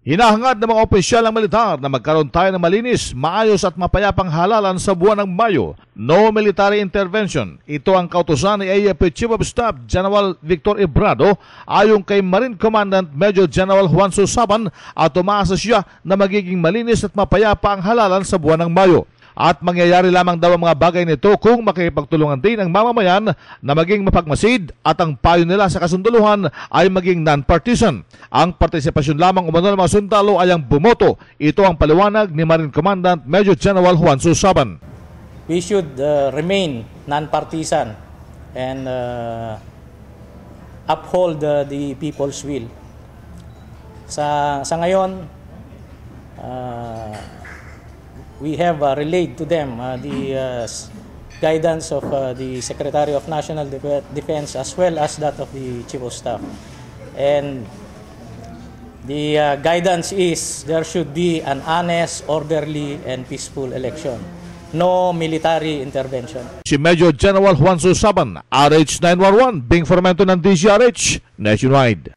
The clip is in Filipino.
Hinahangad ng mga opisyal ng militar na magkaroon tayo ng malinis, maayos at mapayapang halalan sa buwan ng Mayo. No military intervention. Ito ang kautusan ni AFP Chief of Staff General Victor Ebrado ayon kay Marine Commandant Major General Juan Susaban at umaasa siya na magiging malinis at mapayapa ang halalan sa buwan ng Mayo. At mangyayari lamang daw ang mga bagay nito kung makikipagtulungan din ang mamamayan na maging mapagmasid at ang payo nila sa kasunduluhan ay maging non-partisan. Ang partisipasyon lamang umano ng mga sundalo ay ang bumoto. Ito ang paliwanag ni Marine Commandant Major General Juan Susaban. We should remain non-partisan and uphold the people's will. Sa ngayon, we have relayed to them the guidance of the Secretary of National Defense as well as that of the Chief of Staff. And the guidance is there should be an honest, orderly, and peaceful election. No military intervention. Si Major General Juan Susaban, RH 911, Bing Formento ng DZRH, Nationwide.